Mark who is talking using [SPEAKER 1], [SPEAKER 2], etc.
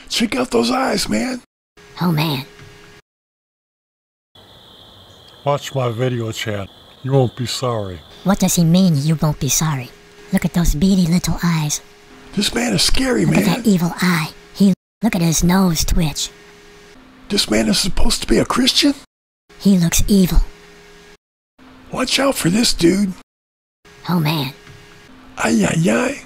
[SPEAKER 1] Check out those eyes, man.
[SPEAKER 2] Oh man.
[SPEAKER 3] Watch my video, Chad. You won't be sorry.
[SPEAKER 2] What does he mean, you won't be sorry? Look at those beady little eyes.
[SPEAKER 1] This man is scary,
[SPEAKER 2] Look
[SPEAKER 1] man.
[SPEAKER 2] at that evil eye. Look at his nose twitch.
[SPEAKER 1] This man is supposed to be a Christian?
[SPEAKER 2] He looks evil.
[SPEAKER 1] Watch out for this dude.
[SPEAKER 2] Oh man.
[SPEAKER 1] Ay, ay, ay.